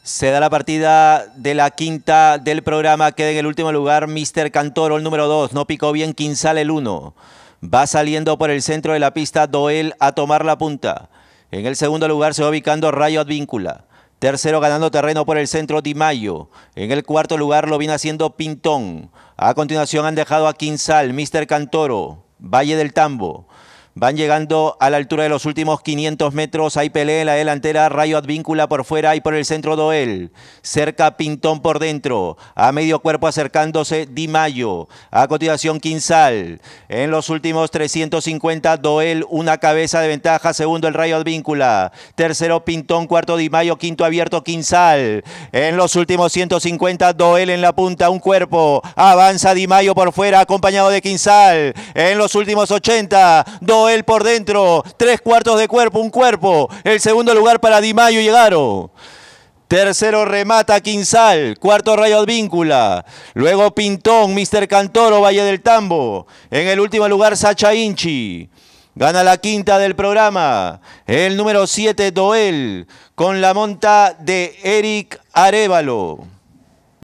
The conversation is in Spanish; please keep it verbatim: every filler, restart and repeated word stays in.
Se da la partida de la quinta del programa. Queda en el último lugar míster Cantoro, el número dos. No picó bien Quinzal, el uno. Va saliendo por el centro de la pista Doel a tomar la punta. En el segundo lugar se va ubicando Rayo Advíncula. Tercero ganando terreno por el centro Di Mayo. En el cuarto lugar lo viene haciendo Pintón. A continuación han dejado a Quinzal, míster Cantoro, Valle del Tambo. Van llegando a la altura de los últimos quinientos metros. Hay pelea en la delantera. Rayo Advíncula por fuera y por el centro Doel. Cerca Pintón por dentro. A medio cuerpo acercándose Di Mayo. A continuación Quinzal. En los últimos trescientos cincuenta Doel, una cabeza de ventaja. Segundo el Rayo Advíncula. Tercero Pintón. Cuarto Di Mayo. Quinto abierto Quinzal. En los últimos ciento cincuenta Doel en la punta. Un cuerpo. Avanza Di Mayo por fuera acompañado de Quinzal. En los últimos ochenta Doel él por dentro, tres cuartos de cuerpo, un cuerpo. El segundo lugar para Di Mayo llegaron. Tercero remata Quinzal, cuarto Rayo Advíncula. Luego Pintón, míster Cantoro, Valle del Tambo. En el último lugar Sacha Inchi. Gana la quinta del programa. El número siete Doel, con la monta de Eric Arévalo.